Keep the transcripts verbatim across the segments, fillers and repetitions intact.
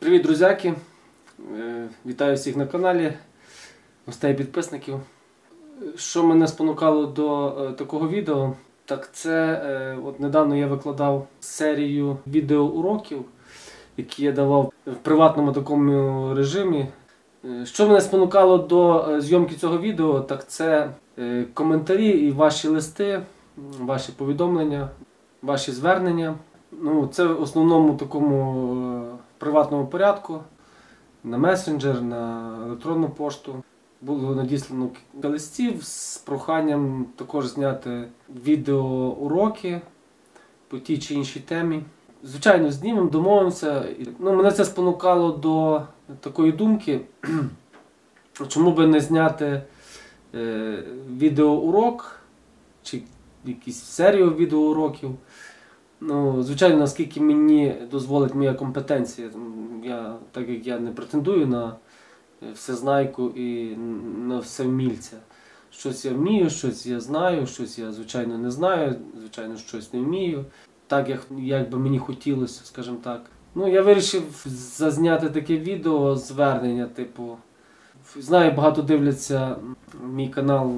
Привіт, друзяки! Вітаю всіх на каналі, гостей підписників. Що мене спонукало до такого відео, так це от недавно я викладав серію відеоуроків, які я давав в приватному такому режимі. Що мене спонукало до зйомки цього відео, так це коментарі і ваші листи, ваші повідомлення, ваші звернення. Ну, це в основному такому приватному порядку, на месенджер, на електронну пошту. Було надіслано кілька листів з проханням також зняти відеоуроки по тій чи іншій темі. Звичайно, знімемо, домовимося. Ну, мене це спонукало до такої думки, чому би не зняти е, відеоурок чи якусь серію відеоуроків. Ну, звичайно, наскільки мені дозволить моя компетенція. Я, так як я не претендую на всезнайку і на всевмільця. Щось я вмію, щось я знаю, щось я, звичайно, не знаю, звичайно, щось не вмію. Так, як, як би мені хотілося, скажімо так. Ну, я вирішив зазняти таке відео, звернення, типу. Знаю, багато дивляться мій канал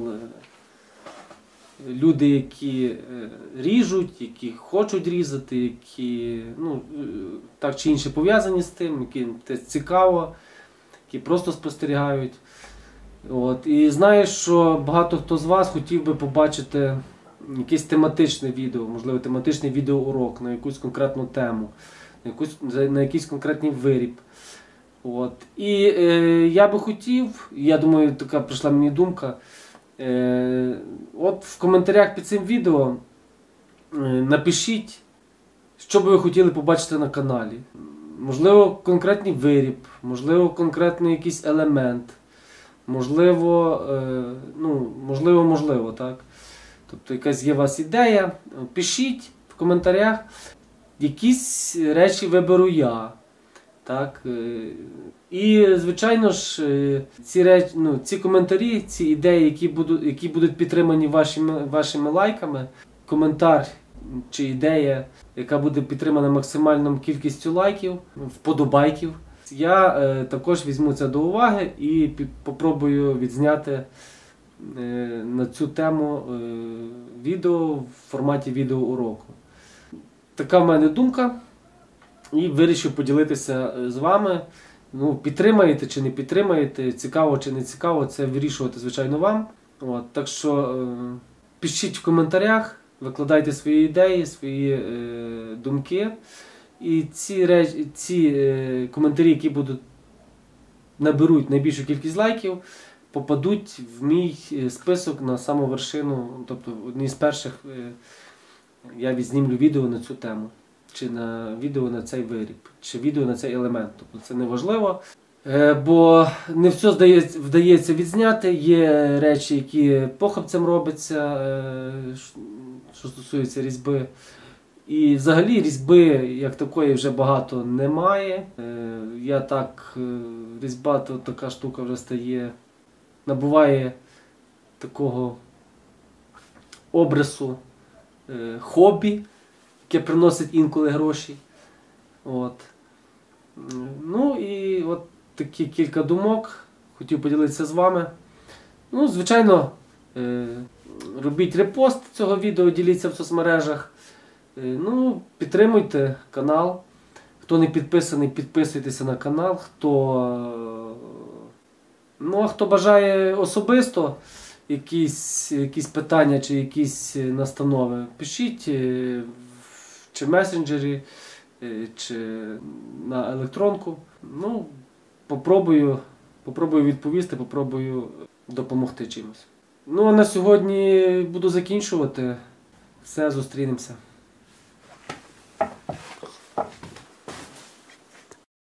люди, які ріжуть, які хочуть різати, які ну, так чи інше пов'язані з тим, яким це цікаво, які просто спостерігають. От. І знаю, що багато хто з вас хотів би побачити якесь тематичне відео, можливо, тематичний відеоурок на якусь конкретну тему, на, якусь, на якийсь конкретний виріб. От. І е, я би хотів, я думаю, така прийшла мені думка, Е, от в коментарях під цим відео е, напишіть, що би ви хотіли побачити на каналі. Можливо, конкретний виріб, можливо, конкретний якийсь елемент, можливо, е, ну, можливо, можливо, так. Тобто якась є у вас ідея, пишіть в коментарях, якісь речі виберу я. Так, і, звичайно ж, ці реч... ну, ці коментарі, ці ідеї, які будуть, які будуть підтримані вашими, вашими лайками, коментар чи ідея, яка буде підтримана максимальною кількістю лайків, вподобайків, я е, також візьму це до уваги і попробую відзняти е, на цю тему е, відео в форматі відеоуроку. Така в мене думка. І вирішив поділитися з вами. Ну, підтримаєте чи не підтримаєте, цікаво чи не цікаво, це вирішувати, звичайно, вам. От, так що е, пишіть в коментарях, викладайте свої ідеї, свої е, думки. І ці, реч... ці е, коментарі, які будуть наберуть найбільшу кількість лайків, попадуть в мій список на саму вершину, тобто одні з перших е, я відзнімлю відео на цю тему. Чи на відео на цей виріб, чи відео на цей елемент. Тобто це не важливо, бо не все здається, вдається відзняти. Є речі, які похапцем робляться, що стосується різьби. І взагалі різьби як такої вже багато немає. Я так, різьба то така штука вже стає, набуває такого обрису хобі, яке приносить інколи гроші. От. Ну і от такі кілька думок. Хотів поділитися з вами. Ну, звичайно, е робіть репост цього відео, діліться в соцмережах. Е ну, підтримуйте канал. Хто не підписаний, підписуйтеся на канал. Хто, ну, а хто бажає особисто якісь, якісь питання чи якісь настанови, пишіть чи в месенджері, чи на електронку. Ну, попробую, попробую відповісти, попробую допомогти чимось. Ну, а на сьогодні буду закінчувати. Все, зустрінемося.